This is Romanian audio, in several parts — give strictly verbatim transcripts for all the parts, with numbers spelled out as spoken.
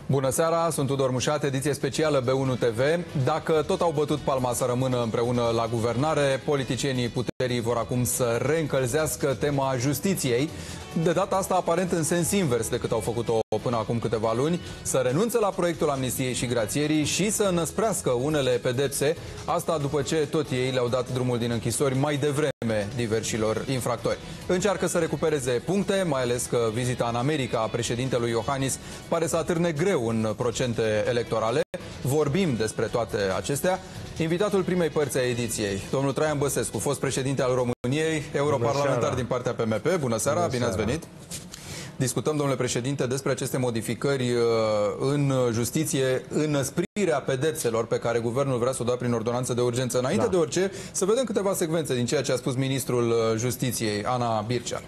Bună seara, sunt Tudor Mușat, ediție specială B unu T V. Dacă tot au bătut palma să rămână împreună la guvernare, politicienii puterii vor acum să reîncălzească tema justiției. De data asta aparent în sens invers decât au făcut-o până acum câteva luni, să renunțe la proiectul amnistiei și grațierii și să înăsprească unele pedepse, asta după ce tot ei le-au dat drumul din închisori mai devreme diversilor infractori. Încearcă să recupereze puncte, mai ales că vizita în America a președintelui Iohannis pare să atârne greu în procente electorale. Vorbim despre toate acestea. Invitatul primei părți a ediției, domnul Traian Băsescu, fost președinte al României, europarlamentar din partea P M P. Bună seara, bine ați venit! Discutăm, domnule președinte, despre aceste modificări în justiție, înăsprirea pedepselor pe care guvernul vrea să o dea prin ordonanță de urgență. Înainte da. de orice, să vedem câteva secvențe din ceea ce a spus ministrul Justiției, Ana Bircea.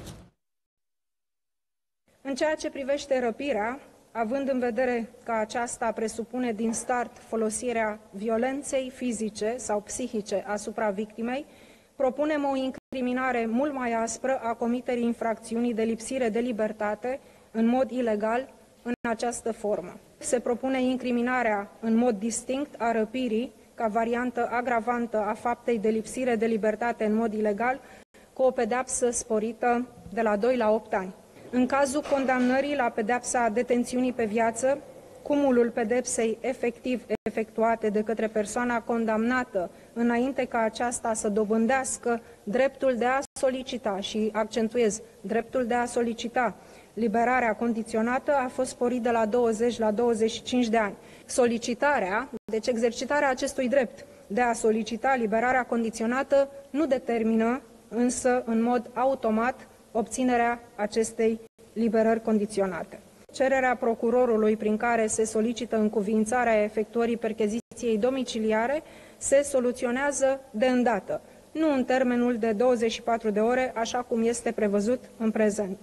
În ceea ce privește răpirea, având în vedere că aceasta presupune din start folosirea violenței fizice sau psihice asupra victimei, propunem o incriminare mult mai aspră a comiterii infracțiunii de lipsire de libertate în mod ilegal în această formă. Se propune incriminarea în mod distinct a răpirii ca variantă agravantă a faptei de lipsire de libertate în mod ilegal, cu o pedeapsă sporită de la doi la opt ani. În cazul condamnării la pedeapsa detențiunii pe viață, cumulul pedepsei efectiv efectuate de către persoana condamnată înainte ca aceasta să dobândească dreptul de a solicita, și accentuez, dreptul de a solicita liberarea condiționată, a fost sporit de la douăzeci la douăzeci și cinci de ani. Solicitarea, deci exercitarea acestui drept de a solicita liberarea condiționată, nu determină însă în mod automat obținerea acestei liberări condiționate. Cererea procurorului prin care se solicită încuviințarea efectuării percheziției domiciliare se soluționează de îndată, nu în termenul de douăzeci și patru de ore, așa cum este prevăzut în prezent.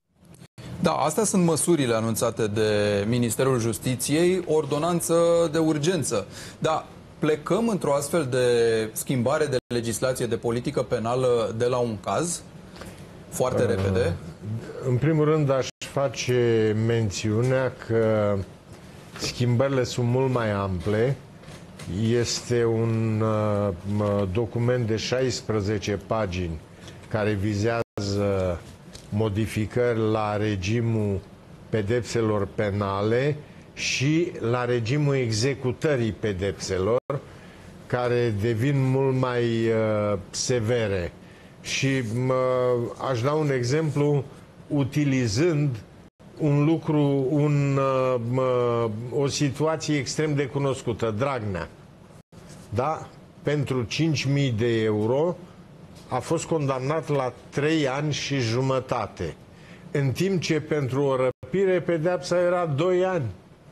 Da, astea sunt măsurile anunțate de Ministerul Justiției, ordonanță de urgență. Da, plecăm într-o astfel de schimbare de legislație de politică penală de la un caz foarte uh, repede. În primul rând aș face mențiunea că schimbările sunt mult mai ample. Este un uh, document de șaisprezece pagini care vizează modificări la regimul pedepselor penale și la regimul executării pedepselor, care devin mult mai uh, severe. Și uh, aș da un exemplu utilizând un lucru, un, uh, o situație extrem de cunoscută, Dragnea. Da? Pentru cinci mii de euro a fost condamnat la trei ani și jumătate, în timp ce pentru o răpire pedeapsa era doi ani.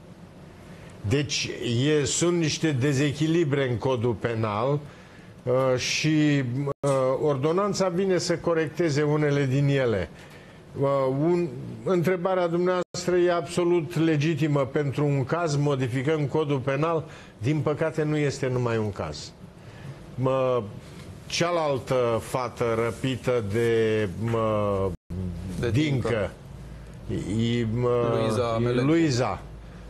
Deci e, sunt niște dezechilibre în codul penal uh, și uh, ordonanța vine să corecteze unele din ele. Uh, un, întrebarea dumneavoastră e absolut legitimă. Pentru un caz modificăm codul penal, din păcate nu este numai un caz. Uh, cealaltă fată răpită de, uh, de Dincă, e, uh, Luiza, e Luiza,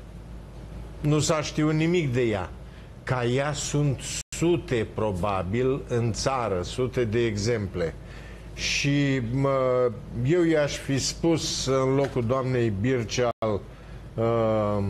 nu s-a știut nimic de ea. Ca ea sunt sute, probabil, în țară, sute de exemple. Și mă, eu i-aș fi spus în locul doamnei Bircea uh,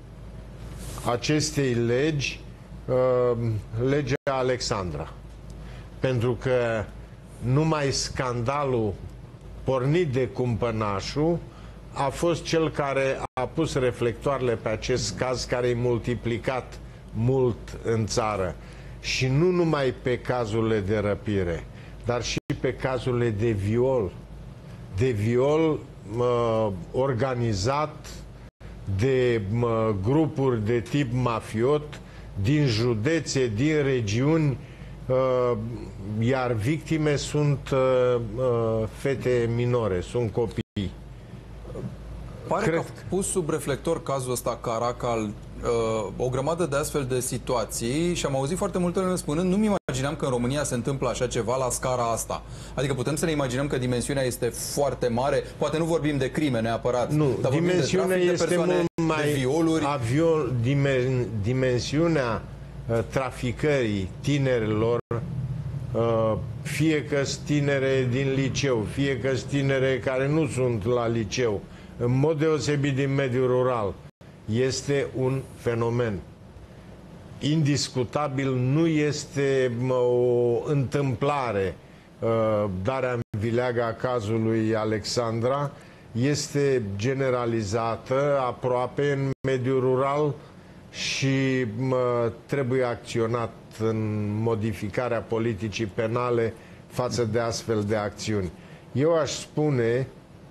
acestei legi, uh, legea Alexandra. Pentru că numai scandalul pornit de cumpănașul a fost cel care a pus reflectoarele pe acest caz, care e multiplicat mult în țară. Și nu numai pe cazurile de răpire, dar și pe cazurile de viol. De viol uh, organizat de uh, grupuri de tip mafiot din județe, din regiuni, uh, iar victime sunt uh, uh, fete minore, sunt copii. Pare Cred... că a pus sub reflector cazul ăsta Caracal uh, o grămadă de astfel de situații și am auzit foarte multe lume spunând nu-mi imaginam că în România se întâmplă așa ceva la scara asta. Adică putem să ne imaginăm că dimensiunea este foarte mare, poate nu vorbim de crime neapărat, nu, dar dimensiunea de trafic este de persoane, mult mai... de violuri. Aviol, dimen, dimensiunea uh, traficării tinerilor, uh, fie că-s tinere din liceu, fie că-s tinere care nu sunt la liceu, în mod deosebit din mediul rural, este un fenomen. Indiscutabil, nu este o întâmplare uh, darea în vileagă a cazului Alexandra, este generalizată aproape în mediul rural și uh, trebuie acționat în modificarea politicii penale față de astfel de acțiuni. Eu aș spune,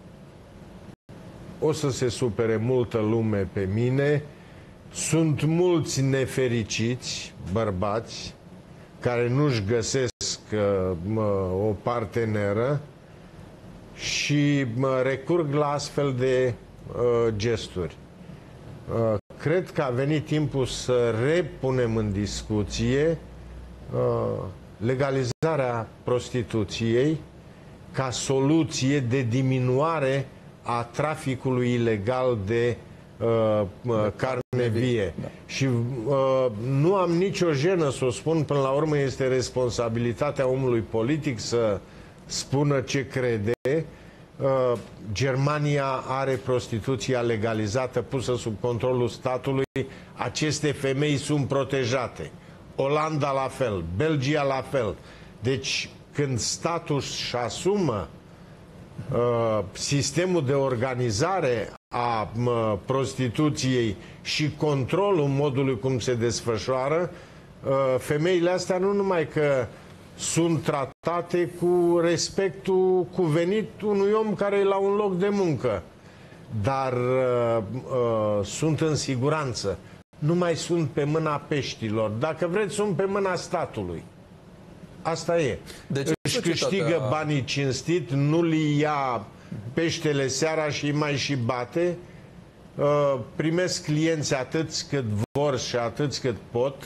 o să se supere multă lume pe mine, sunt mulți nefericiți bărbați care nu-și găsesc uh, o parteneră și uh, recurg la astfel de uh, gesturi. Uh, cred că a venit timpul să repunem în discuție uh, legalizarea prostituției ca soluție de diminuare a traficului ilegal de uh, uh, carne vie. Da. Și uh, nu am nicio jenă să o spun, până la urmă este responsabilitatea omului politic să spună ce crede. Uh, Germania are prostituția legalizată, pusă sub controlul statului. Aceste femei sunt protejate. Olanda la fel, Belgia la fel. Deci când statul își asumă uh, sistemul de organizare a uh, prostituției și controlul modului cum se desfășoară, uh, femeile astea nu numai că sunt tratate cu respectul cuvenit unui om care e la un loc de muncă, dar uh, uh, sunt în siguranță. Nu mai sunt pe mâna peștilor. Dacă vreți, sunt pe mâna statului. Asta e. Deci, își câștigă banii cinstit, nu li ia peștele seara și îi mai și bate. Uh, primesc clienți atâți cât vor și atâți cât pot.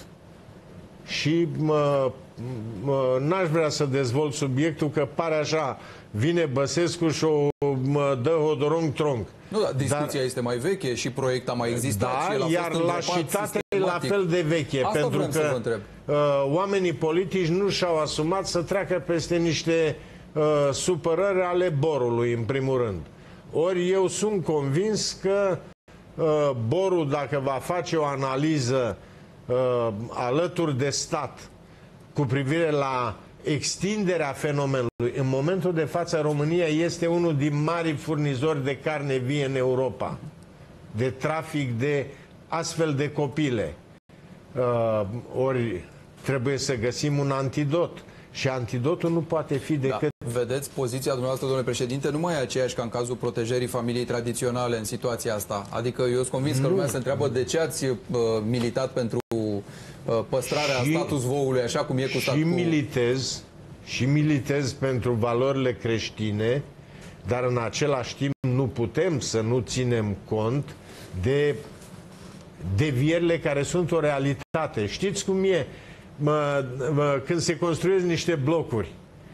Și uh, uh, n-aș vrea să dezvolt subiectul, că pare așa, vine Băsescu și o mă dă hodorong-tronc. Nu, da, discuția Dar, este mai veche și proiectul a mai existat. Da, și el a iar fost lașitatea e la fel de veche. Asta pentru că uh, oamenii politici nu și-au asumat să treacă peste niște uh, supărări ale borului, în primul rând. Ori eu sunt convins că uh, borul, dacă va face o analiză uh, alături de stat cu privire la extinderea fenomenului, în momentul de față România este unul din marii furnizori de carne vie în Europa, de trafic de astfel de copile. Uh, ori trebuie să găsim un antidot și antidotul nu poate fi decât... Da. Vedeți, poziția dumneavoastră, domnule președinte, nu mai e aceeași ca în cazul protejării familiei tradiționale în situația asta. Adică eu sunt convins că lumea se întreabă de ce ați uh, militat pentru păstrarea și, status quo-ului așa cum e cu statul quo. Militez, și militez pentru valorile creștine, dar în același timp nu putem să nu ținem cont de devierile care sunt o realitate. Știți cum e? Mă, mă, când se construiesc niște blocuri,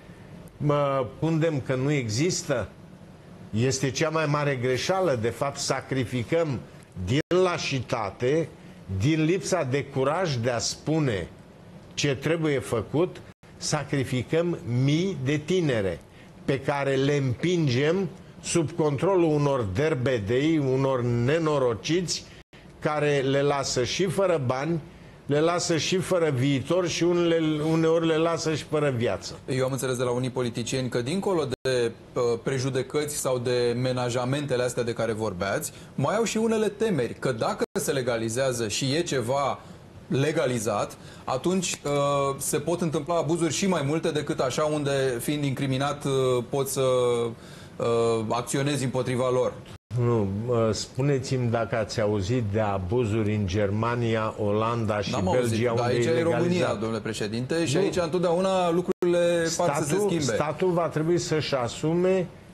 mă pundem că nu există? Este cea mai mare greșeală. De fapt, sacrificăm din lașitate, din lipsa de curaj de a spune ce trebuie făcut, sacrificăm mii de tinere pe care le împingem sub controlul unor derbedei, unor nenorociți care le lasă și fără bani, le lasă și fără viitor și unele, uneori le lasă și fără viață. Eu am înțeles de la unii politicieni că dincolo de uh, prejudecăți sau de menajamentele astea de care vorbeați, mai au și unele temeri că dacă se legalizează și e ceva legalizat, atunci uh, se pot întâmpla abuzuri și mai multe decât așa, unde fiind incriminat uh, poți să uh, acționezi împotriva lor. Nu, spuneți-mi dacă ați auzit de abuzuri în Germania, Olanda și Belgia, auzit, unde aici e e România, domnule președinte, și nu. Aici întotdeauna lucrurile statul, par să se schimbe. Statul va trebui să-și asume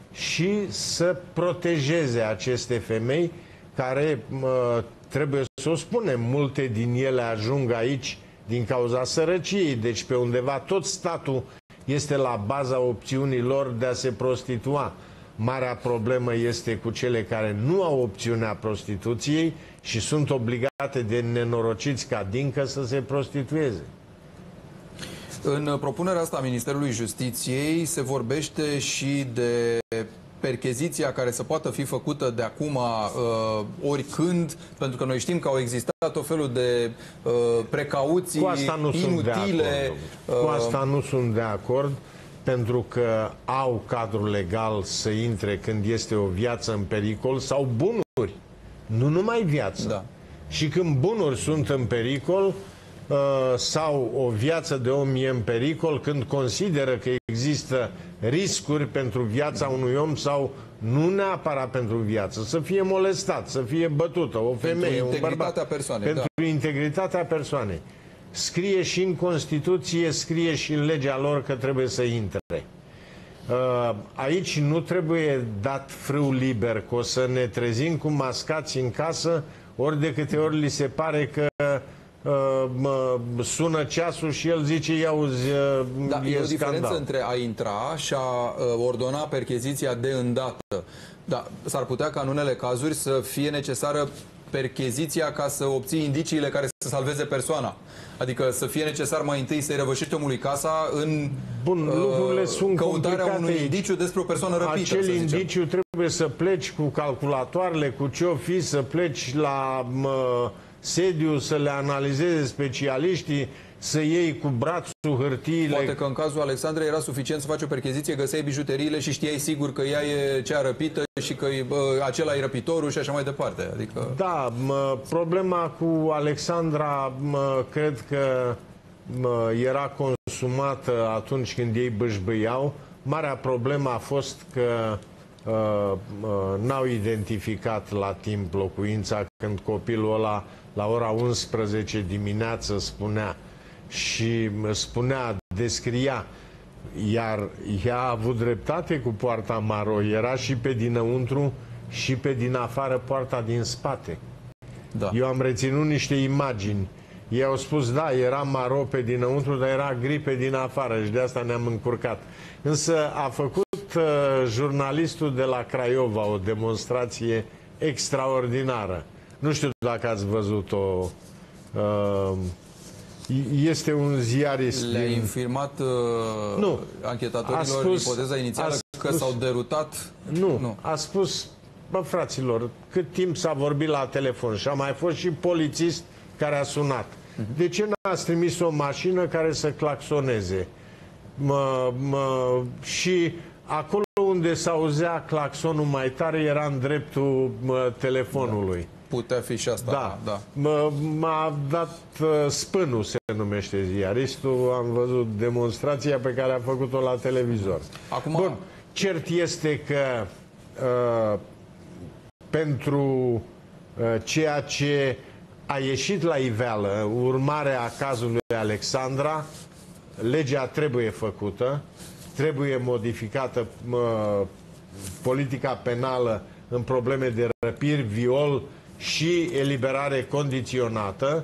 și să protejeze aceste femei care, trebuie să o spunem, multe din ele ajung aici din cauza sărăciei. Deci pe undeva tot statul este la baza opțiunii lor de a se prostitua. Marea problemă este cu cele care nu au opțiunea prostituției și sunt obligate de nenorociți ca Dincă să se prostitueze. În propunerea asta a Ministerului Justiției se vorbește și de percheziția care să poată fi făcută de acum uh, oricând, pentru că noi știm că au existat o felul de uh, precauții Cu asta nu inutile. Sunt de acord, uh, Cu asta nu sunt de acord, pentru că au cadrul legal să intre când este o viață în pericol sau bunuri, nu numai viață. Da. Și când bunuri sunt în pericol uh, sau o viață de om e în pericol, când consideră că există riscuri pentru viața unui om sau nu neapărat pentru viață, să fie molestat, să fie bătută, o femeie, un bărbat, persoanei, pentru da. integritatea persoanei. Scrie și în Constituție, scrie și în legea lor că trebuie să intre. Aici nu trebuie dat frâu liber, că o să ne trezim cu mascați în casă, ori de câte ori li se pare că mă sună ceasul și el zice, ia auzi, da, e, e o scandal. diferență între a intra și a ordona percheziția de îndată. Da, s-ar putea ca în unele cazuri să fie necesară percheziția ca să obții indiciile care să salveze persoana. Adică să fie necesar mai întâi să-i răvășești omului casa în Bun, lucrurile uh, sunt căutarea complicate. unui indiciu despre o persoană răpită. Acel indiciu trebuie să pleci cu calculatoarele, cu ce-o fi, să pleci la mă, sediu, să le analizeze specialiștii, să iei cu brațul hârtiile. Poate că în cazul Alexandrei era suficient să faci o percheziție, găseai bijuteriile și știai sigur că ea e cea răpită și că bă, acela e răpitorul și așa mai departe. Adică... Da, mă, problema cu Alexandra, mă, cred că mă, era consumată atunci când ei bâșbâiau. Marea problemă a fost că uh, uh, n-au identificat la timp locuința când copilul ăla la ora unsprezece dimineață spunea și spunea, descria, iar ea a avut dreptate cu poarta maro, era și pe dinăuntru și pe din afară poarta din spate. Da. Eu am reținut niște imagini. Ei au spus, da, era maro pe dinăuntru, dar era gri pe din afară și de asta ne-am încurcat. Însă a făcut uh, jurnalistul de la Craiova o demonstrație extraordinară. Nu știu dacă ați văzut-o. Uh, este un ziarist. Le-a din... infirmat uh, nu. anchetatorilor spus, ipoteza inițială spus, că s-au derutat? Nu. nu. A spus, bă, fraților, cât timp s-a vorbit la telefon și a mai fost și polițist care a sunat. Uh-huh. De ce n-ați trimis o mașină care să claxoneze? Mă, mă, și acolo unde s-auzea claxonul mai tare era în dreptul mă, telefonului. Da. Putea fi și asta. Da. da. M-a dat uh, Spânul, se numește ziaristul. Am văzut demonstrația pe care a făcut-o la televizor. Acum... Bun, cert este că uh, pentru uh, ceea ce a ieșit la iveală, urmarea cazului Alexandra, legea trebuie făcută, trebuie modificată uh, politica penală în probleme de răpiri, viol și eliberare condiționată,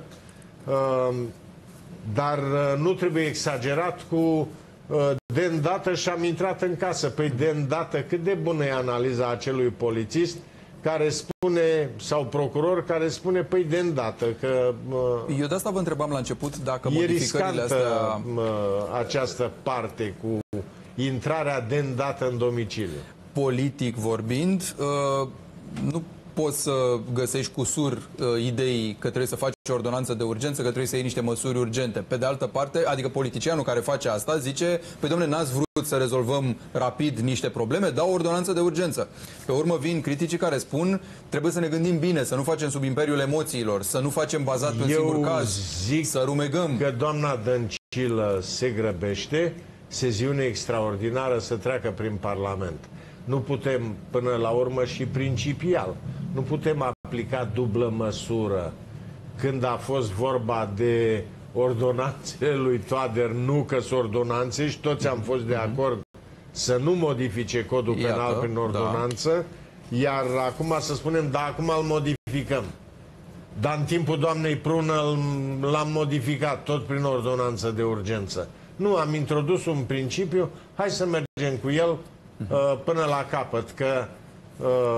dar nu trebuie exagerat cu de îndată și-am intrat în casă. Păi de îndată, cât de bună e analiza acelui polițist care spune, sau procuror care spune, păi de îndată că... Eu de asta vă întrebam la început dacă e modificările astea... această parte cu intrarea de îndată în domiciliu. Politic vorbind, nu poți să găsești cu sur uh, idei că trebuie să faci o ordonanță de urgență, că trebuie să iei niște măsuri urgente. Pe de altă parte, adică politicianul care face asta zice, păi domnule, n-ați vrut să rezolvăm rapid niște probleme, dau o ordonanță de urgență. Pe urmă vin criticii care spun, trebuie să ne gândim bine, să nu facem sub imperiul emoțiilor, să nu facem bazat pe un singur caz, zic să rumegăm. Că doamna Dăncilă se grăbește, sesiune extraordinară să treacă prin Parlament. Nu putem, până la urmă și principial, nu putem aplica dublă măsură. Când a fost vorba de ordonanțele lui Toader, nu că sunt ordonanțe și toți am fost de acord să nu modifice codul Iată, penal prin ordonanță, da. Iar acum să spunem, da, acum îl modificăm. Dar în timpul doamnei Prună l-am modificat tot prin ordonanță de urgență. Nu, am introdus un principiu, hai să mergem cu el uh, până la capăt, că uh,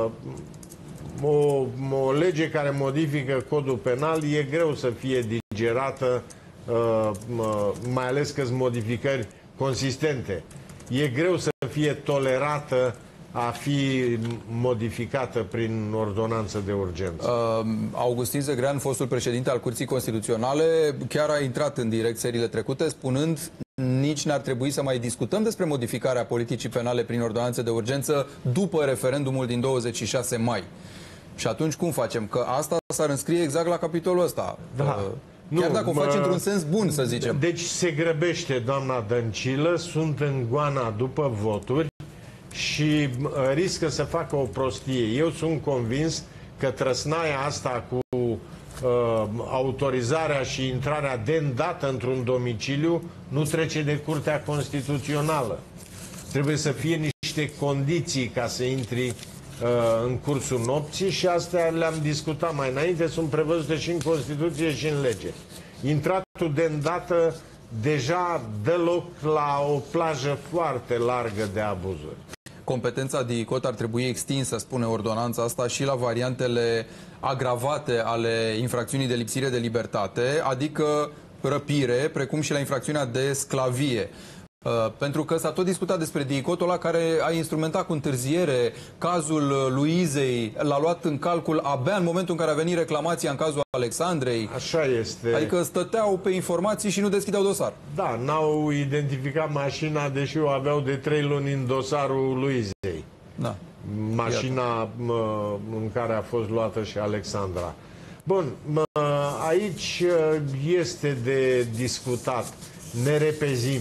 o, o lege care modifică codul penal e greu să fie digerată, uh, mai ales că sunt modificări consistente. E greu să fie tolerată a fi modificată prin ordonanță de urgență. Uh, Augustin Zegrean, fostul președinte al Curții Constituționale, chiar a intrat în direct seriile trecute, spunând nici n-ar trebui să mai discutăm despre modificarea politicii penale prin ordonanță de urgență după referendumul din douăzeci și șase mai. Și atunci cum facem? Că asta s-ar înscrie exact la capitolul ăsta. Da. Uh, chiar nu, dacă o faci într-un sens bun, să zicem. Deci se grăbește doamna Dăncilă, sunt în goana după voturi și riscă să facă o prostie. Eu sunt convins că trăsnaia asta cu uh, autorizarea și intrarea de îndată într-un domiciliu nu trece de Curtea Constituțională. Trebuie să fie niște condiții ca să intri uh, în cursul nopții și astea le-am discutat mai înainte, sunt prevăzute și în Constituție și în lege. Intratul de îndată deja dă loc la o plajă foarte largă de abuzuri. Competența de ICOT ar trebui extinsă, spune ordonanța asta, și la variantele agravate ale infracțiunii de lipsire de libertate, adică răpire, precum și la infracțiunea de sclavie. Uh, pentru că s-a tot discutat despre DICOT-ul ăla care a instrumentat cu întârziere cazul Luizei, l-a luat în calcul abia în momentul în care a venit reclamația în cazul Alexandrei. Așa este. Adică stăteau pe informații și nu deschideau dosar. Da, n-au identificat mașina, deși o aveau de trei luni în dosarul Luizei. Da. Mașina mă, în care a fost luată și Alexandra. Bun, mă, aici este de discutat. Ne repezim.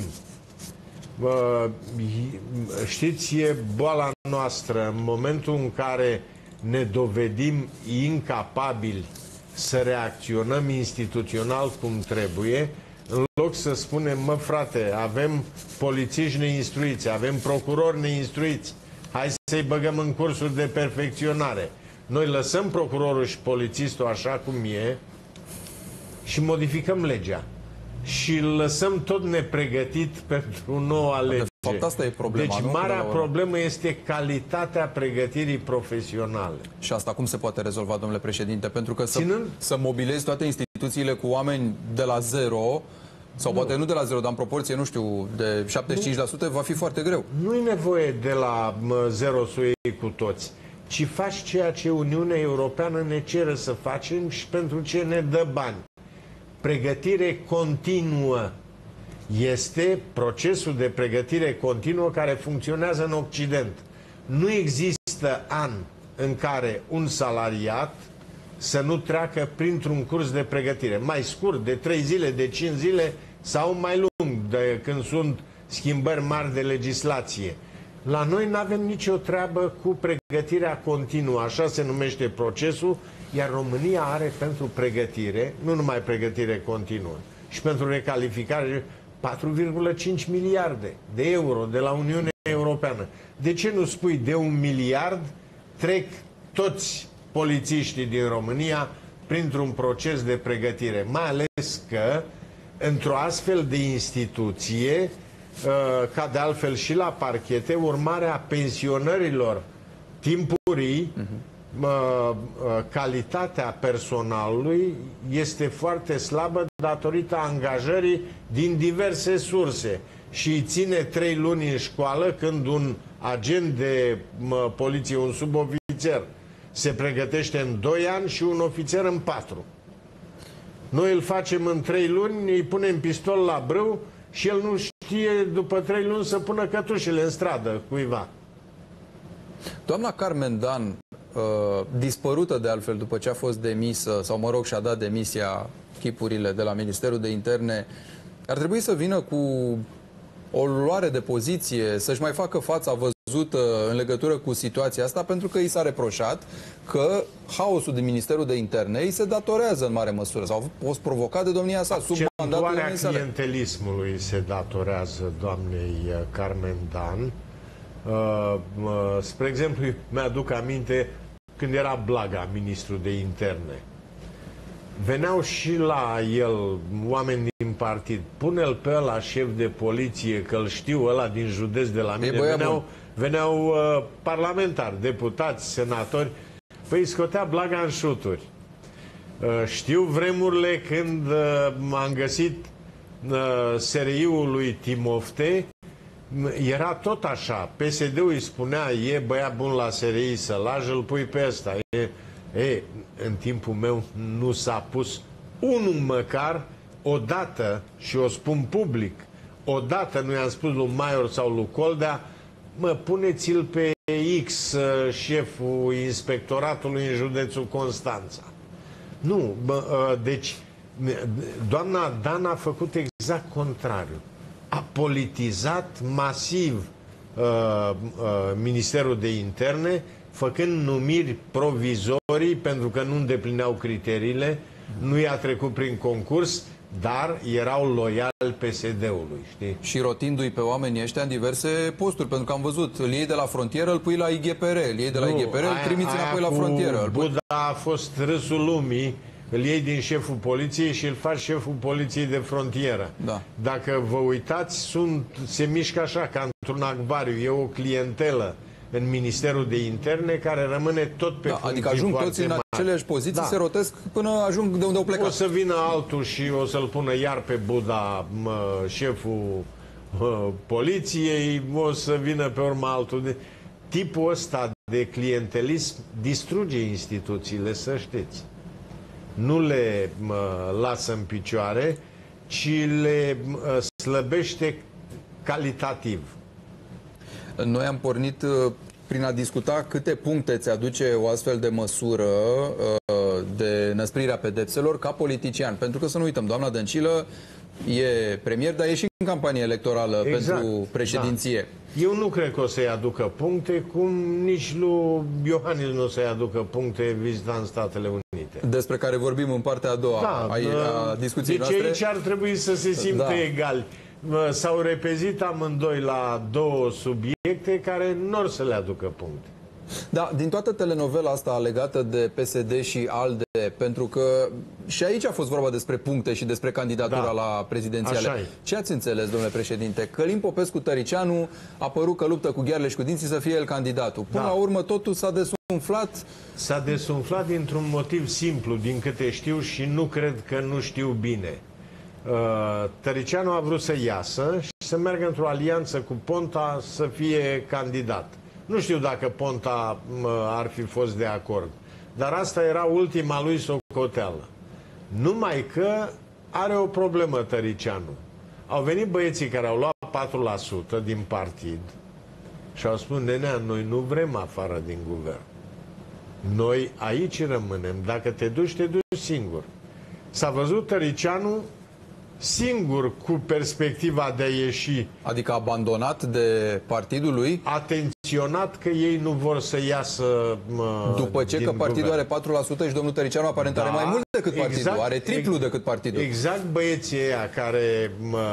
Știți, e boala noastră în momentul în care ne dovedim incapabili să reacționăm instituțional cum trebuie, în loc să spunem, mă frate, avem polițiști neinstruiți, avem procurori neinstruiți, hai să-i băgăm în cursuri de perfecționare. Noi lăsăm procurorul și polițistul așa cum e și modificăm legea. Și îl lăsăm tot nepregătit pentru noua lege. De fapt, asta e problema. Deci, nu? marea problemă este calitatea pregătirii profesionale. Și asta cum se poate rezolva, domnule președinte? Pentru că să, Ținând... să mobilezi toate instituțiile cu oameni de la zero, sau nu. poate nu de la zero, dar în proporție, nu știu, de șaptezeci și cinci la sută, va fi foarte greu. Nu e nevoie de la zero să o iei cu toți, ci faci ceea ce Uniunea Europeană ne cere să facem și pentru ce ne dă bani. Pregătire continuă. Este procesul de pregătire continuă care funcționează în Occident. Nu există an în care un salariat să nu treacă printr-un curs de pregătire. Mai scurt, de trei zile, de cinci zile sau mai lung, de când sunt schimbări mari de legislație. La noi nu avem nicio treabă cu pregătirea continuă, așa se numește procesul, iar România are pentru pregătire, nu numai pregătire continuă, și pentru recalificare patru virgulă cinci miliarde de euro de la Uniunea Europeană. De ce nu spui de un miliard trec toți polițiștii din România printr-un proces de pregătire? Mai ales că într-o astfel de instituție, ca de altfel și la parchete, urmarea pensionărilor timpurii, uh-huh. calitatea personalului este foarte slabă datorită angajării din diverse surse și îi ține trei luni în școală când un agent de poliție, un subofițer, se pregătește în doi ani și un ofițer în patru. Noi îl facem în trei luni, îi punem pistol la brâu și el nu știe după trei luni să pună cătușele în stradă cuiva. Doamna Carmen Dan, uh, dispărută de altfel după ce a fost demisă, sau mă rog și-a dat demisia chipurile de la Ministerul de Interne, ar trebui să vină cu o luare de poziție, să-și mai facă fața văzută în legătură cu situația asta, pentru că i s-a reproșat că haosul din Ministerul de Interne îi se datorează în mare măsură, sau a fost provocat de domnia sa sub mandatul clientelismului se datorează doamnei Carmen Dan, Uh, uh, spre exemplu, mi-aduc aminte când era Blaga ministru de interne. Veneau și la el oameni din partid. Pune-l pe ăla șef de poliție, că-l știu, ăla din județ de la mine. Veneau, veneau uh, parlamentari, deputați, senatori. Păi scotea Blaga în șuturi. Uh, știu vremurile când uh, am găsit uh, S R I-ul lui Timofte. Era tot așa. P S D-ul îi spunea, e băiat bun la S R I, să lași, îl pui pe ăsta. E, e, în timpul meu nu s-a pus unul măcar odată, și o spun public, odată nu i-am spus lui Maior sau lui Coldea, mă, puneți-l pe X, șeful inspectoratului în județul Constanța. Nu, bă, deci doamna Dan a făcut exact contrariu. A politizat masiv uh, uh, Ministerul de Interne, făcând numiri provizorii pentru că nu îndeplineau criteriile, nu i-a trecut prin concurs, dar erau loiali P S D-ului, știi? Și rotindu-i pe oamenii ăștia în diverse posturi, pentru că am văzut, îl iei de la frontieră, îl pui la I G P R, îl iei de la nu, I G P R, îl trimiți înapoi la frontieră. Buda a fost râsul lumii, îl iei din șeful poliției și îl faci șeful poliției de frontieră. Da. Dacă vă uitați, sunt, se mișcă așa, ca într-un acvariu, e o clientelă în Ministerul de Interne care rămâne tot pe da, funcții. Adică ajung toți în aceleași poziții, da. Se rotesc până ajung de unde au plecat. O să vină altul și o să-l pună iar pe Buda mă, șeful mă, poliției, o să vină pe urmă altul. De... Tipul ăsta de clientelism distruge instituțiile, să știți. Nu le mă, lasă în picioare, ci le mă, slăbește calitativ. Noi am pornit uh, prin a discuta câte puncte ți aduce o astfel de măsură uh, de năsprirea pedepselor ca politician. Pentru că să nu uităm, doamna Dăncilă e premier, dar e și în campanie electorală exact, pentru președinție. Da. Eu nu cred că o să-i aducă puncte, cum nici lui Iohannis nu o să-i aducă puncte vizitând Statele Unite. Despre care vorbim în partea a doua da, a, a discuției deci noastre. Deci aici ar trebui să se simtă da. egali. S-au repezit amândoi la două subiecte care nu or să le aducă puncte. Da, din toată telenovela asta legată de P S D și ALDE, pentru că și aici a fost vorba despre puncte și despre candidatura da. la prezidențiale. Ce ați înțeles, domnule președinte? Călin Popescu-Tăricianu a părut că luptă cu ghearele și cu dinții să fie el candidatul. Până da. la urmă totul s-a desumflat. S-a desumflat dintr-un motiv simplu, din câte știu, și nu cred că nu știu bine. Tăricianu a vrut să iasă și să meargă într-o alianță cu Ponta să fie candidat. Nu știu dacă Ponta ar fi fost de acord, dar asta era ultima lui socoteală. Numai că are o problemă Tăricianu. Au venit băieții care au luat patru la sută din partid și au spus, nenea, noi nu vrem afară din guvern. Noi aici rămânem. Dacă te duci, te duci singur. S-a văzut Tăricianu singur cu perspectiva de a ieși. Adică abandonat de partidul lui? Atenționat că ei nu vor să iasă mă, după ce că partidul guvern. Are patru la sută și domnul Tăricianu aparent da, are mai mult decât partidul, exact, are triplu ex, decât partidul. Exact băieții ăia care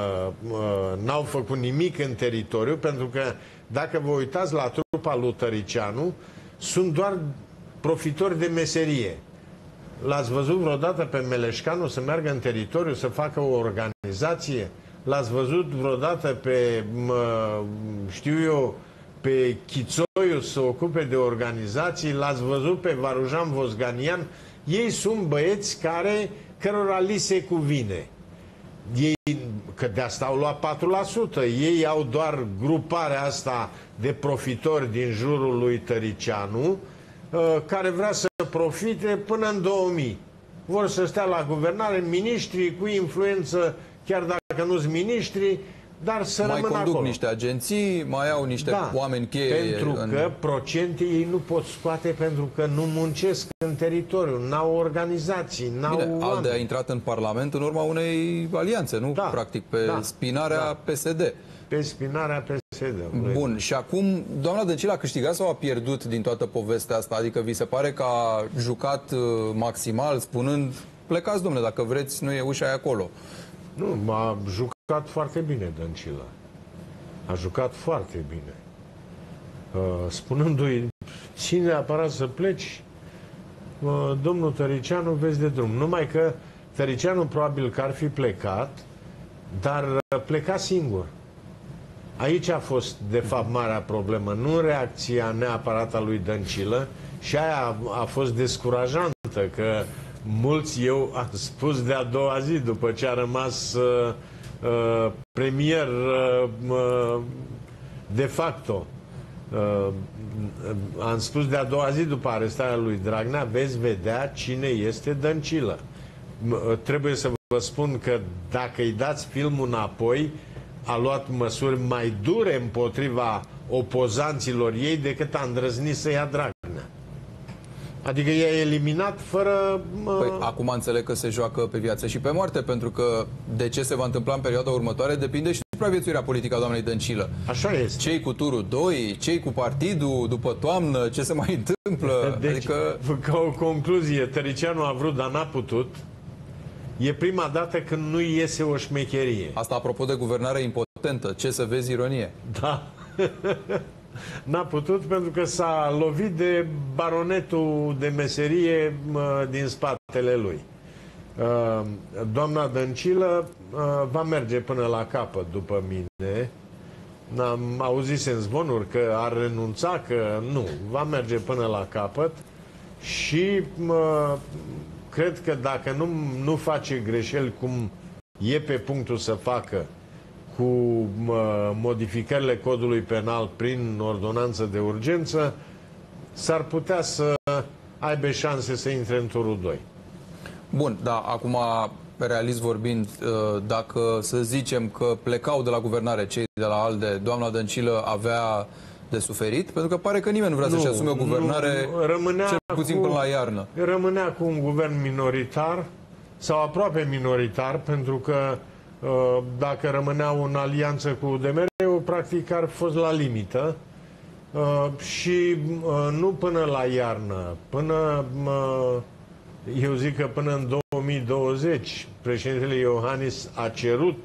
n-au făcut nimic în teritoriu, pentru că dacă vă uitați la trupa lui Tăricianu, sunt doar profitori de meserie. L-ați văzut vreodată pe Meleșcanu să meargă în teritoriu, să facă o organizație? L-ați văzut vreodată pe, mă, știu eu, pe Chițoiu să ocupe de organizații? L-ați văzut pe Varujan Vosganian? Ei sunt băieți care, cărora li se cuvine. Ei, că de asta au luat patru la sută. Ei au doar gruparea asta de profitori din jurul lui Tăricianu, care vrea să profite până în două mii. Vor să stea la guvernare, miniștri cu influență, chiar dacă nu sunt miniștri, dar să mai rămână conduc acolo. Niște agenții, mai au niște da, oameni cheie. Pentru în... că procente ei nu pot scoate pentru că nu muncesc în teritoriu, n-au organizații, n-au ALDE a intrat în Parlament în urma unei alianțe, nu? Da, Practic, pe da, spinarea da. P S D. Pe spinarea P S D. Bun, și acum doamna Dăncilă a câștigat sau a pierdut din toată povestea asta? Adică vi se pare că a jucat uh, maximal, spunând, plecați, domnule, dacă vreți, nu e ușa aia acolo. Nu, a jucat foarte bine Dăncilă. A jucat foarte bine. spunându-i, ține neapărat să pleci, domnul Tăricianu, vezi de drum. Numai că Tăricianu probabil că ar fi plecat, dar pleca singur. Aici a fost, de fapt, marea problemă. Nu reacția neapărat a lui Dăncilă, și aia a fost descurajantă, că mulți, eu am spus de a doua zi, după ce a rămas uh, uh, premier uh, de facto, uh, am spus de a doua zi după arestarea lui Dragnea, veți vedea cine este Dăncilă. Uh, trebuie să vă spun că dacă îi dați filmul înapoi, a luat măsuri mai dure împotriva opozanților ei decât a îndrăznit să ia Dragnea. Adică i-a eliminat fără... Păi, acum înțeleg că se joacă pe viață și pe moarte, pentru că de ce se va întâmpla în perioada următoare depinde și de supraviețuirea politică a doamnei Dăncilă. Așa este. Cei cu turul doi, cei cu partidul, după toamnă, ce se mai întâmplă? Deci, adică... ca o concluzie, Tăricianu a vrut, dar n-a putut. E prima dată când nu iese o șmecherie. Asta apropo de guvernare impotentă. Ce să vezi, ironie. Da. N-a putut pentru că s-a lovit de baronetul de meserie din spatele lui. Doamna Dăncilă va merge până la capăt, după mine. Am auzit în zvonuri că ar renunța, că nu. Va merge până la capăt și cred că dacă nu, nu face greșeli cum e pe punctul să facă cu modificările codului penal prin ordonanță de urgență, s-ar putea să aibă șanse să intre în turul doi. Bun, da, acum, realist vorbind, dacă să zicem că plecau de la guvernare cei de la ALDE, doamna Dăncilă avea de suferit? Pentru că pare că nimeni nu vrea să-și asume o guvernare, rămânea cel puțin cu, până la iarnă. Rămânea cu un guvern minoritar sau aproape minoritar, pentru că dacă rămâneau în alianță cu U D M R-ul, practic ar fost la limită. Și nu până la iarnă, până, eu zic că până în două mii douăzeci, președintele Iohannis a cerut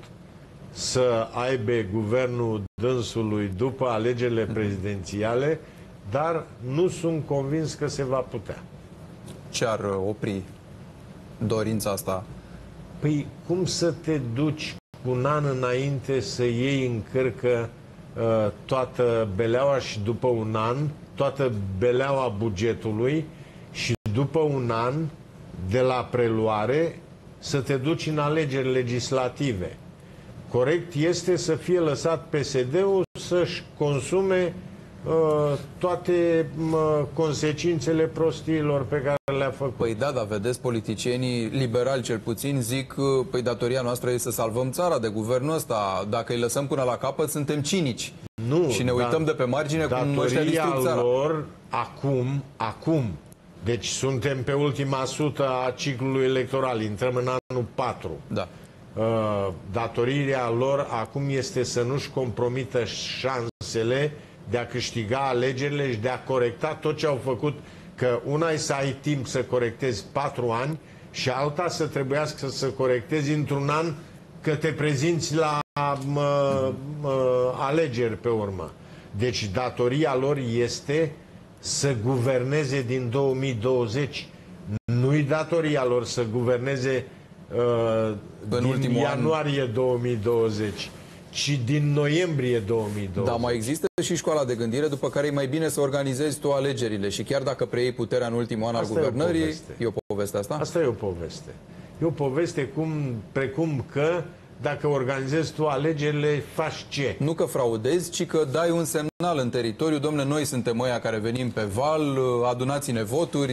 să aibă guvernul dânsului după alegerile prezidențiale, dar nu sunt convins că se va putea. Ce ar opri dorința asta? Păi cum să te duci cu un an înainte să iei în cărcă uh, toată beleaua și după un an, toată beleaua bugetului și după un an de la preluare să te duci în alegeri legislative? Corect este să fie lăsat P S D-ul să-și consume uh, toate uh, consecințele prostiilor pe care le-a făcut. Păi da, dar vedeți, politicienii liberali cel puțin zic, păi datoria noastră este să salvăm țara de guvernul ăsta. Dacă îi lăsăm până la capăt, suntem cinici. Nu, și ne uităm de pe margine cum ăștia distrug țara. Lor acum, acum, deci suntem pe ultima sută a ciclului electoral, intrăm în anul patru. Da. Uh, datorirea lor acum este să nu-și compromită șansele de a câștiga alegerile și de a corecta tot ce au făcut. Că una e să ai timp să corectezi patru ani și alta să trebuiască să corectezi într-un an, că te prezinți la mă, mă, alegeri pe urmă. Deci datoria lor este să guverneze din două mii douăzeci. Nu-i datoria lor să guverneze uh, din ianuarie an... două mii douăzeci, ci din noiembrie două mii douăzeci. Dar mai există și școala de gândire după care e mai bine să organizezi tu alegerile și chiar dacă preiei puterea în ultimul an al guvernării, e o, e o poveste asta? Asta e o poveste. E o poveste cum, precum că dacă organizezi tu alegerile, faci ce? Nu că fraudezi, ci că dai un semnal în teritoriu, domnule, noi suntem ăia care venim pe val, adunați-ne voturi,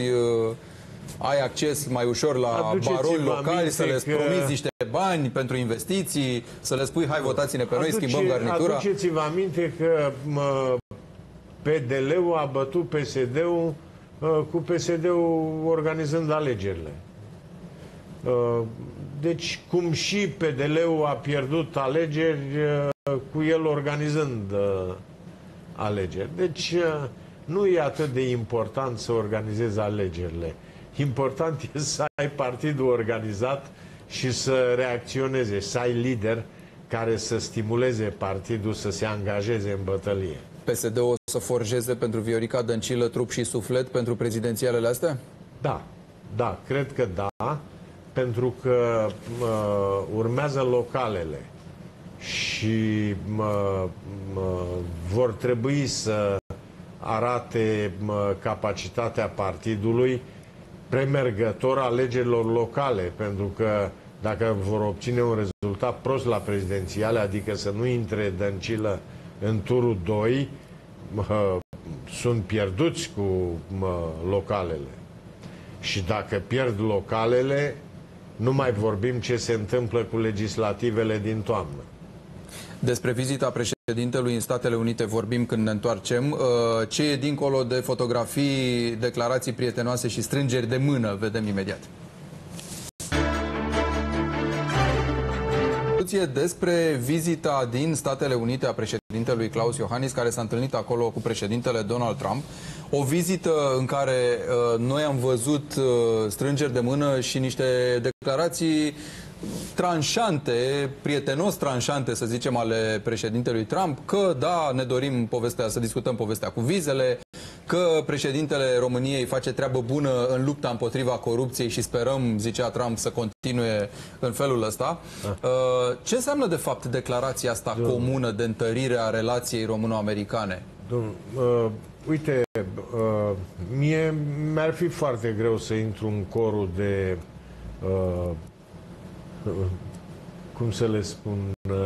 ai acces mai ușor la baroni locali, să le promiți niște bani pentru investiții, să le spui, hai, votați-ne pe noi, Aduce, schimbăm garnitura. Aduceți-vă aminte că mă, P D L-ul a bătut P S D-ul cu P S D-ul organizând alegerile. Deci, cum și P D L-ul a pierdut alegeri cu el organizând alegeri. Deci, nu e atât de important să organizezi alegerile. Important e să ai partidul organizat și să reacționeze, să ai lider care să stimuleze partidul să se angajeze în bătălie. P S D o să forjeze pentru Viorica Dăncilă trup și suflet pentru prezidențialele astea? Da, da, cred că da, pentru că uh, urmează localele și uh, uh, vor trebui să arate uh, capacitatea partidului premergător alegerilor locale, pentru că dacă vor obține un rezultat prost la prezidențiale, adică să nu intre Dăncilă în turul doi, uh, sunt pierduți cu uh, localele. Și dacă pierd localele, nu mai vorbim ce se întâmplă cu legislativele din toamnă. Despre vizita președintelui în Statele Unite vorbim când ne întoarcem. Ce e dincolo de fotografii, declarații prietenoase și strângeri de mână? Vedem imediat. Despre vizita din Statele Unite a președintelui Klaus Iohannis, care s-a întâlnit acolo cu președintele Donald Trump. O vizită în care uh, noi am văzut uh, strângeri de mână și niște declarații tranșante, prietenos tranșante, să zicem, ale președintelui Trump, că da, ne dorim povestea, să discutăm povestea cu vizele, că președintele României face treabă bună în lupta împotriva corupției și sperăm, zicea Trump, să continue în felul ăsta. Uh, ce înseamnă de fapt declarația asta Domnul. comună de întărire a relației româno-americane? Domnul, uh, uite, uh, mie mi-ar fi foarte greu să intru în corul de uh, cum să le spun,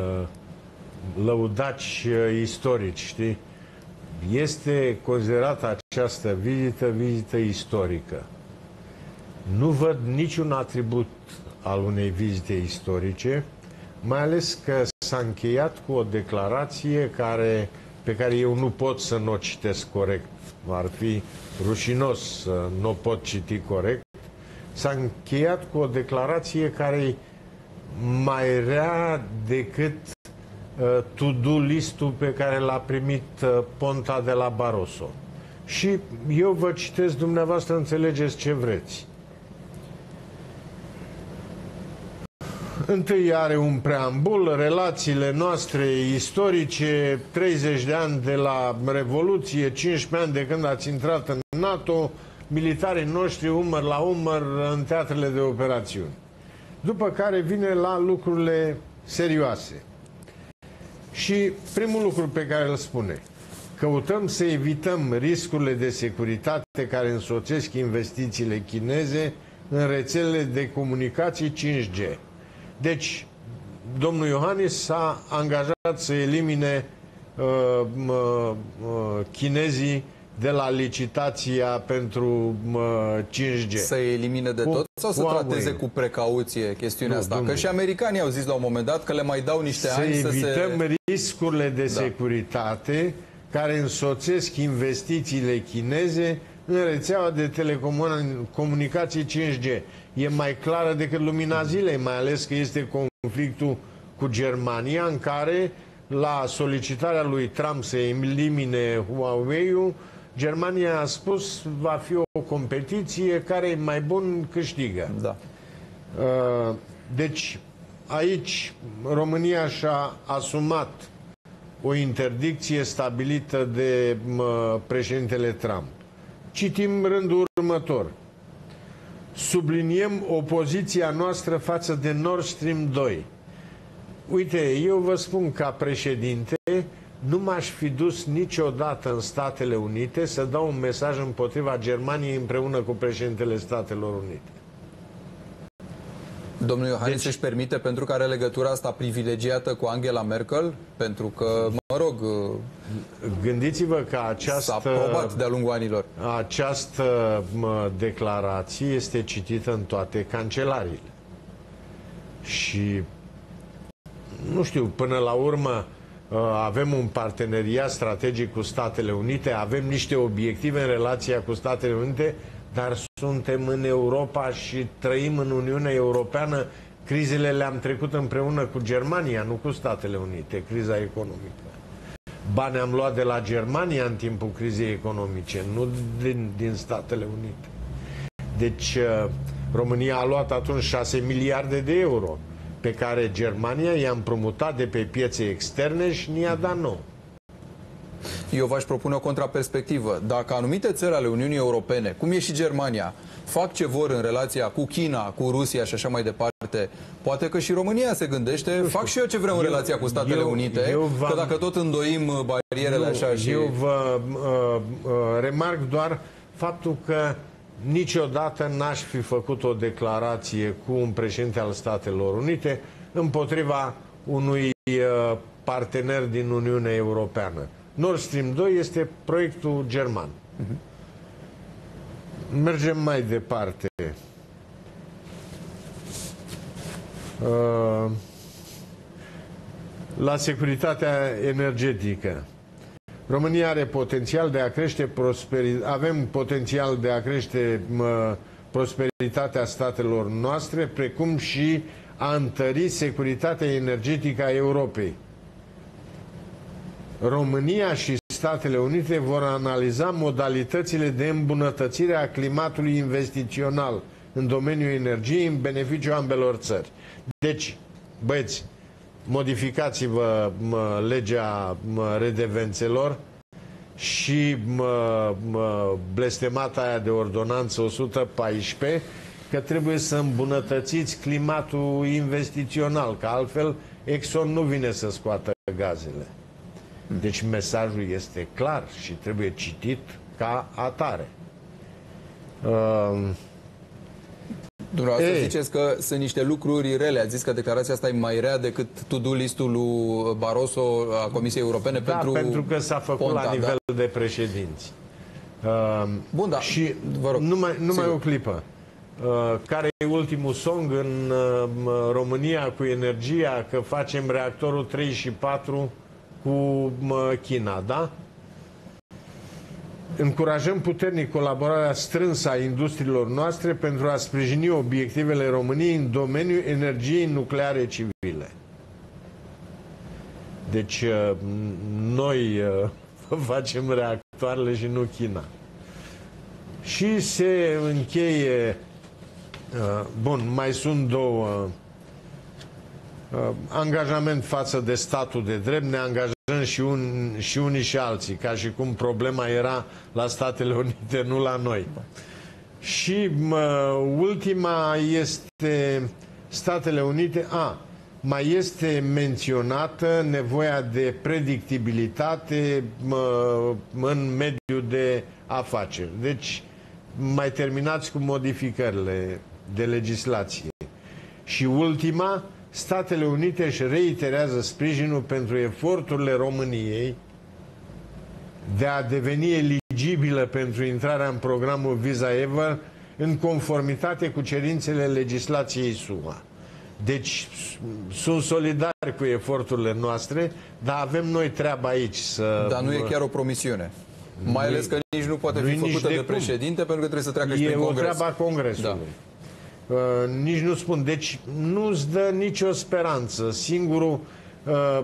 lăudaci istorici, știi? Este considerată această vizită, vizită istorică. Nu văd niciun atribut al unei vizite istorice, mai ales că s-a încheiat cu o declarație care, pe care eu nu pot să nu o citesc corect. Ar fi rușinos să nu o pot citi corect. S-a încheiat cu o declarație care mai rea decât uh, to-do listul pe care l-a primit uh, Ponta de la Barroso. Și eu vă citesc, dumneavoastră înțelegeți ce vreți. Întâi are un preambul, relațiile noastre istorice, treizeci de ani de la Revoluție, cincisprezece ani de când ați intrat în NATO, militarii noștri umăr la umăr în teatrele de operațiuni. După care vine la lucrurile serioase. Și primul lucru pe care îl spune: căutăm să evităm riscurile de securitate care însoțesc investițiile chineze în rețelele de comunicații cinci G. Deci, domnul Iohannis s-a angajat să elimine uh, uh, chinezii de la licitația pentru uh, cinci G. Să elimine de cu, tot sau să Huawei. trateze cu precauție chestiunea nu, asta? Domnule. Că și americanii au zis la un moment dat că le mai dau niște să ani să evităm se... riscurile de da. securitate care însoțesc investițiile chineze în rețeaua de telecomunicații cinci G. E mai clară decât lumina zilei, mai ales că este conflictul cu Germania, în care, la solicitarea lui Trump să elimine Huawei-ul, Germania a spus va fi o competiție, care e mai bun câștigă. Da. Deci, aici România și-a asumat o interdicție stabilită de președintele Trump. Citim rândul următor. Subliniem opoziția noastră față de Nord Stream doi. Uite, eu vă spun, ca președinte, nu m-aș fi dus niciodată în Statele Unite să dau un mesaj împotriva Germaniei împreună cu președintele Statelor Unite. Domnul Iohannis deci, își permite, pentru că are legătura asta privilegiată cu Angela Merkel, pentru că, mă rog, gândiți-vă că această, s-a probat de-a lungul anilor. Această mă, declarație este citită în toate cancelariile. Și, nu știu, până la urmă avem un parteneriat strategic cu Statele Unite, avem niște obiective în relația cu Statele Unite, dar suntem în Europa și trăim în Uniunea Europeană. Crizele le-am trecut împreună cu Germania, nu cu Statele Unite, criza economică. Bani am luat de la Germania în timpul crizei economice, nu din, din Statele Unite. Deci România a luat atunci șase miliarde de euro, pe care Germania i-a împrumutat de pe piețe externe și ni-a dat nou. Eu v-aș propune o contraperspectivă. Dacă anumite țări ale Uniunii Europene, cum e și Germania, fac ce vor în relația cu China, cu Rusia și așa mai departe, poate că și România se gândește, fac și eu ce vreau în eu, relația cu Statele eu, Unite, eu că dacă tot îndoim barierele eu, așa și... Eu vă uh, uh, remarc doar faptul că niciodată n-aș fi făcut o declarație cu un președinte al Statelor Unite împotriva unui uh, partener din Uniunea Europeană. Nord Stream doi este proiectul german. Uh-huh. Mergem mai departe. Uh, la securitatea energetică. România are potențial de a crește prosperitatea, avem potențial de a crește mă, prosperitatea statelor noastre, precum și a întări securitatea energetică a Europei. România și Statele Unite vor analiza modalitățile de îmbunătățire a climatului investițional în domeniul energiei în beneficiul ambelor țări. Deci, băieți, modificați-vă mă, legea mă, redevențelor și mă, mă, blestemata aia de ordonanță o sută paisprezece, că trebuie să îmbunătățiți climatul investițional, că altfel Exxon nu vine să scoată gazele. Deci mesajul este clar și trebuie citit ca atare. Uh, Dumneavoastră ziceți că sunt niște lucruri rele. Ați zis că declarația asta e mai rea decât to-do listul lui Barroso a Comisiei Europene da, pentru pentru că s-a făcut Ponta, la nivel da? de președinți. Uh, Bun, da. Și vă rog, numai, numai o clipă. Uh, care e ultimul song în uh, România cu energia, că facem reactorul trei și patru cu uh, China, da? Încurajăm puternic colaborarea strânsă a industriilor noastre pentru a sprijini obiectivele României în domeniul energiei nucleare civile. Deci noi facem reactoarele și nu China. Și se încheie, bun, mai sunt două, angajament față de statul de drept, ne angajăm și, un, și unii și alții, ca și cum problema era la Statele Unite, nu la noi. Și mă, ultima este Statele Unite. A, mai este menționată nevoia de predictibilitate mă, în mediul de afaceri. Deci, mai terminați cu modificările de legislație. Și ultima, Statele Unite își reiterează sprijinul pentru eforturile României de a deveni eligibilă pentru intrarea în programul Visa-Ever în conformitate cu cerințele legislației S U A. Deci sunt solidari cu eforturile noastre, dar avem noi treaba aici să... Dar nu e chiar o promisiune. Mai ales că nici nu poate fi făcută de, de președinte, pentru că trebuie să treacă și prin Congres. E o treabă a Congresului. Da. Uh, nici nu spun. Deci nu-ți dă nicio speranță. Singurul uh,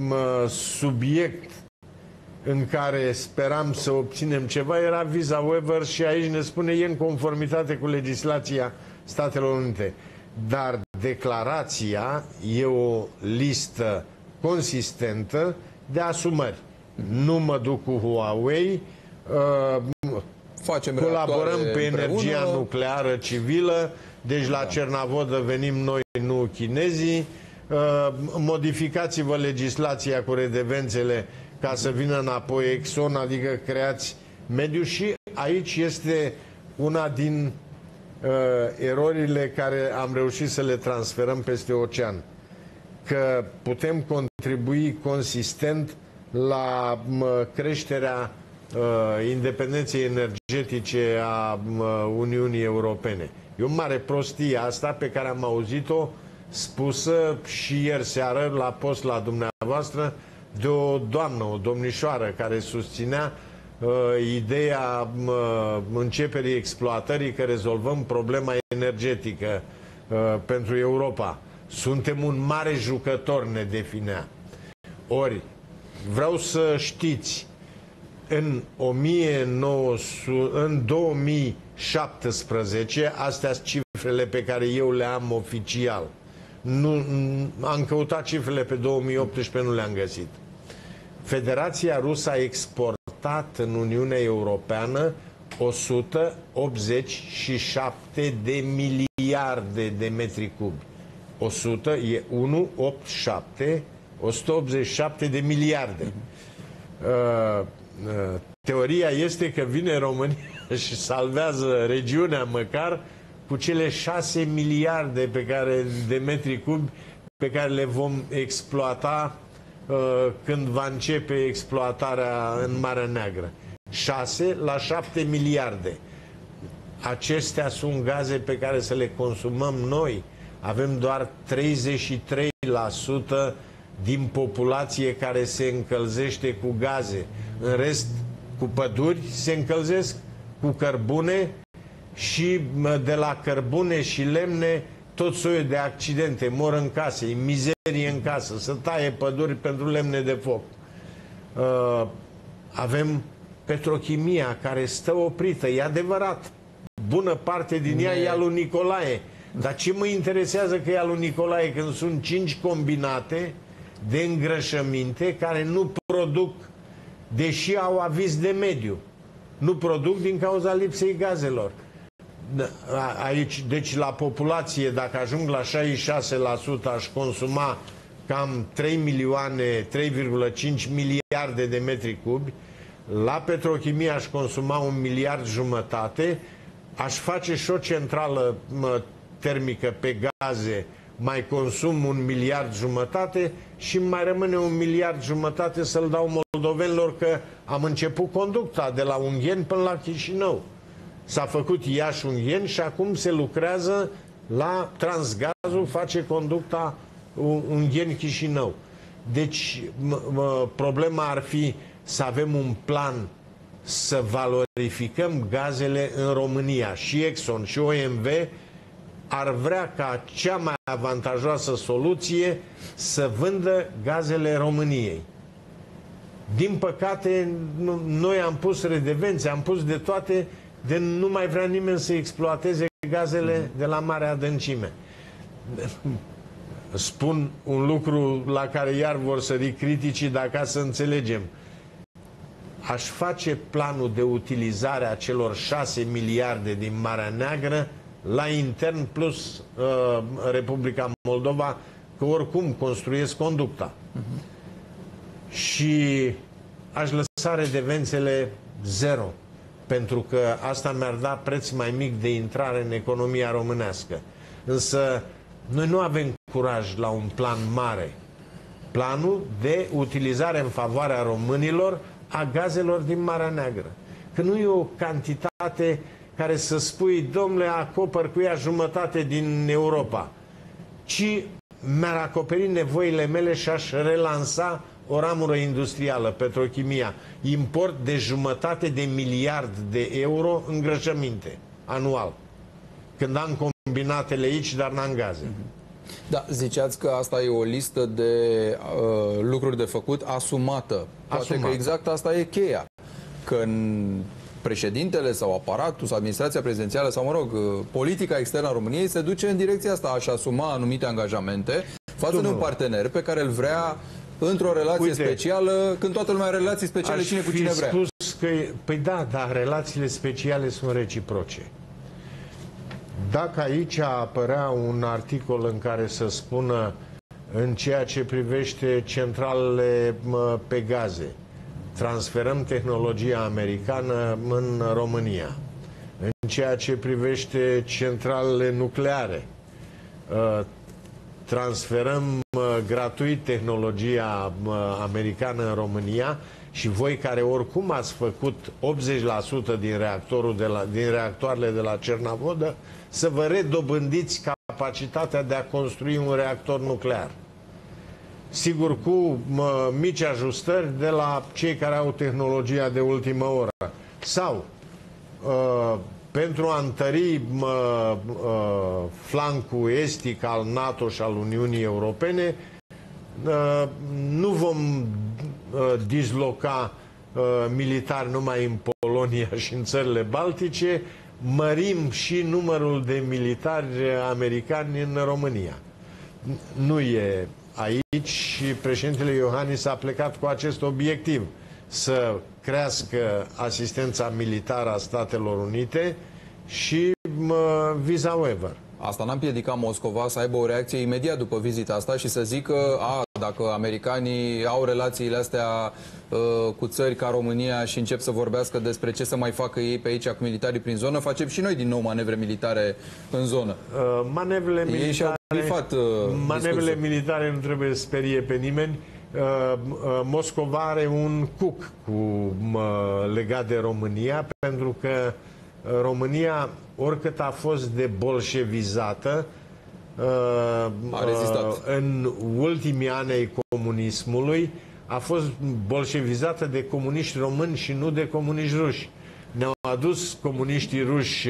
subiect în care speram să obținem ceva era Visa-Waiver și aici ne spune e în conformitate cu legislația Statelor Unite. Dar declarația e o listă consistentă de asumări. Nu mă duc cu Huawei, uh, Facem colaborăm pe energia împreună. nucleară civilă, deci la Cernavodă venim noi, nu chinezii. Uh, modificați-vă legislația cu redevențele ca să vină înapoi Exxon, adică creați mediu. Și aici este una din uh, erorile care am reușit să le transferăm peste ocean. Că putem contribui consistent la mă, creșterea uh, independenței energetice a uh, Uniunii Europene. E o mare prostie asta pe care am auzit-o spusă și ieri seară la post la dumneavoastră de o doamnă, o domnișoară care susținea uh, ideea uh, începerii exploatării, că rezolvăm problema energetică uh, pentru Europa. Suntem un mare jucător, ne definea. Ori, vreau să știți, în, o mie nouă sute, în două mii șaptesprezece, astea sunt cifrele pe care eu le am oficial. Nu, am căutat cifrele pe două mii optsprezece, nu le-am găsit. Federația Rusă a exportat în Uniunea Europeană o sută optzeci și șapte de miliarde de metri cubi. o sută e unu, opt, șapte, o sută optzeci și șapte de miliarde. Uh, uh, teoria este că vine România și salvează regiunea măcar cu cele șase miliarde pe care, de metri cubi pe care le vom exploata uh, când va începe exploatarea în Marea Neagră. șase la șapte miliarde. Acestea sunt gaze pe care să le consumăm noi. Avem doar treizeci și trei la sută din populație care se încălzește cu gaze. În rest, cu păduri se încălzesc, cu cărbune și de la cărbune și lemne tot soiul de accidente. Mor în case, mizerie în casă, să taie păduri pentru lemne de foc. Uh, avem petrochimia care stă oprită, e adevărat. Bună parte din ea e a lui Nicolae. Dar ce mă interesează că e a lui Nicolae când sunt cinci combinate de îngrășăminte care nu produc, deși au aviz de mediu. Nu produc din cauza lipsei gazelor. Aici, deci la populație, dacă ajung la șaizeci și șase la sută, aș consuma cam trei milioane, trei virgulă cinci miliarde de metri cubi. La petrochimie aș consuma un miliard jumătate. Aș face și o centrală termică pe gaze, mai consum un miliard jumătate și mai rămâne un miliard jumătate să-l dau moldovenilor, că am început conducta de la Ungheni până la Chișinău. S-a făcut Iași-Ungheni și acum se lucrează la Transgazul, face conducta Ungheni-Chișinău. Deci problema ar fi să avem un plan să valorificăm gazele în România. Și Exxon și O M V ar vrea ca cea mai avantajoasă soluție să vândă gazele României. Din păcate, noi am pus redevențe, am pus de toate, de nu mai vrea nimeni să exploateze gazele de la mare adâncime. Spun un lucru la care iar vor sări criticii, dar ca să înțelegem. Aș face planul de utilizare a celor șase miliarde din Marea Neagră la intern plus uh, Republica Moldova, că oricum construiesc conducta. Uh-huh. Și aș lăsa redevențele zero, pentru că asta mi-ar da preț mai mic de intrare în economia românească. Însă noi nu avem curaj la un plan mare. Planul de utilizare în favoarea românilor a gazelor din Marea Neagră. Că nu e o cantitate care să spui, domnule, acopăr cu ea jumătate din Europa, ci mi-ar acoperi nevoile mele și aș relansa o ramură industrială, petrochimia. Import de jumătate de miliard de euro îngrășăminte anual. Când am combinatele aici, dar n-am gaze. Da, ziceați că asta e o listă de uh, lucruri de făcut asumată. Poate asumată. Că exact asta e cheia. Că în președintele sau aparatul sau administrația prezidențială sau, mă rog, politica externă a României se duce în direcția asta, a-și asuma anumite angajamente față de un partener pe care îl vrea într-o relație Uite, specială, când toată lumea are relații speciale, cine cu cine vrea. Spus că, păi da, dar relațiile speciale sunt reciproce. Dacă aici apărea un articol în care să spună în ceea ce privește centralele pe gaze, transferăm tehnologia americană în România. În ceea ce privește centralele nucleare, transferăm gratuit tehnologia americană în România și voi care oricum ați făcut optzeci la sută din, reactorul de la, din reactoarele de la Cernavodă, să vă redobândiți capacitatea de a construi un reactor nuclear. Sigur, cu mă, mici ajustări de la cei care au tehnologia de ultimă oră. Sau, uh, pentru a întări mă, uh, flancul estic al NATO și al Uniunii Europene, uh, nu vom uh, disloca uh, militari numai în Polonia și în țările Baltice, mărim și numărul de militari americani în România. Nu e... aici și președintele Iohannis a plecat cu acest obiectiv, să crească asistența militară a Statelor Unite și visa waiver. Asta n-a împiedicat Moscova să aibă o reacție imediat după vizita asta și să zică, a, dacă americanii au relațiile astea uh, cu țări ca România și încep să vorbească despre ce să mai facă ei pe aici cu militarii prin zonă, facem și noi din nou manevre militare în zonă. Uh, manevrele ei militare, și-au bifat, uh, manevrele militare nu trebuie să sperie pe nimeni. Uh, uh, Moscova are un cuc cu, uh, legat de România, pentru că România, oricât a fost de bolșevizată a rezistat. în ultimii ani ai comunismului, a fost bolșevizată de comuniști români și nu de comuniști ruși. Ne-au adus comuniștii ruși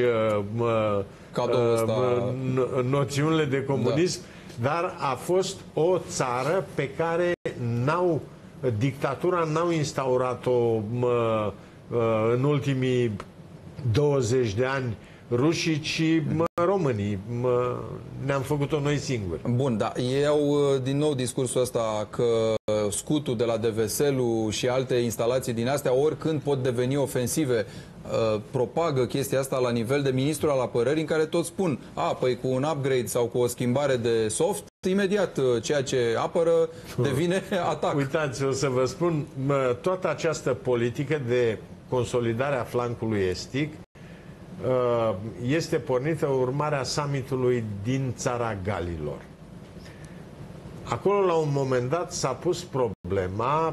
noțiunile de comunism, da. Dar a fost o țară pe care n-au, dictatura n-au instaurat-o în ultimii douăzeci de ani rușii, ci mă, românii. Ne-am făcut-o noi singuri. Bun, dar ei au din nou discursul ăsta că scutul de la Deveselu și alte instalații din astea oricând pot deveni ofensive. Propagă chestia asta la nivel de ministru al apărării, în care toți spun, a, păi cu un upgrade sau cu o schimbare de soft, imediat ceea ce apără devine atac. Uitați, o să vă spun, toată această politică de consolidarea flancului estic este pornită urmarea summitului din Țara Galilor. Acolo, la un moment dat, s-a pus problema,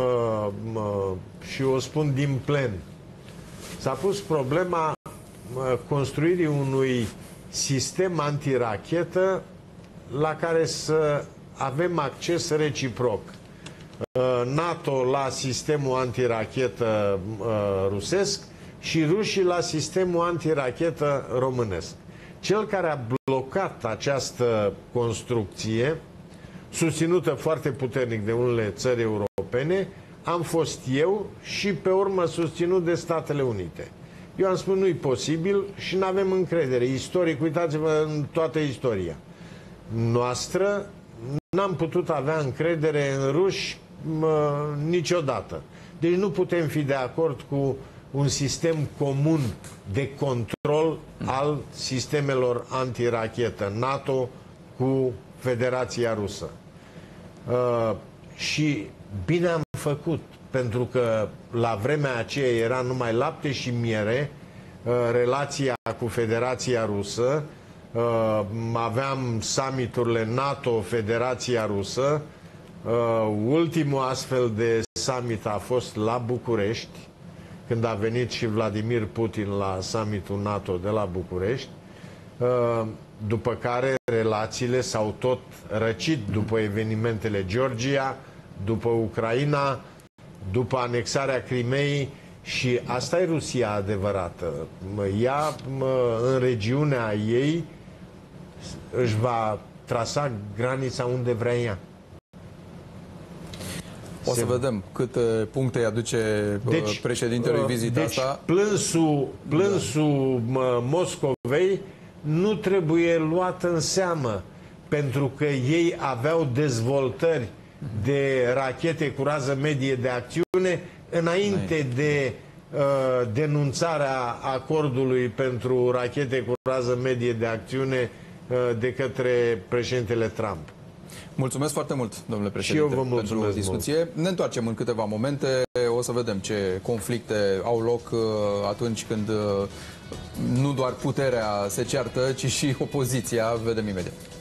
și o spun din plen, s-a pus problema construirii unui sistem antirachetă la care să avem acces reciproc. NATO la sistemul antirachetă rusesc și rușii la sistemul antirachetă românesc. Cel care a blocat această construcție, susținută foarte puternic de unele țări europene, am fost eu și pe urmă susținut de Statele Unite. Eu am spus, nu-i posibil și nu avem încredere. Istoric, uitați-vă în toată istoria noastră, n-am putut avea încredere în ruși mă, niciodată. Deci nu putem fi de acord cu un sistem comun de control al sistemelor antirachetă NATO cu Federația Rusă. Uh, și bine am făcut, pentru că la vremea aceea era numai lapte și miere, uh, relația cu Federația Rusă, uh, aveam summiturile NATO-Federația Rusă, uh, ultimul astfel de summit a fost la București, când a venit și Vladimir Putin la summitul NATO de la București, după care relațiile s-au tot răcit după evenimentele Georgia, după Ucraina, după anexarea Crimeei, și asta e Rusia adevărată. Ea, în regiunea ei, își va trasa granița unde vrea ea. O să vedem câte puncte îi aduce deci, președintelui vizita deci, asta. Plânsul, plânsul da. Moscovei nu trebuie luat în seamă, pentru că ei aveau dezvoltări de rachete cu rază medie de acțiune înainte de uh, denunțarea acordului pentru rachete cu rază medie de acțiune uh, de către președintele Trump. Mulțumesc foarte mult, domnule președinte, și eu vă pentru discuție. Mult. Ne întoarcem în câteva momente. O să vedem ce conflicte au loc atunci când nu doar puterea se ceartă, ci și opoziția. Vedem imediat.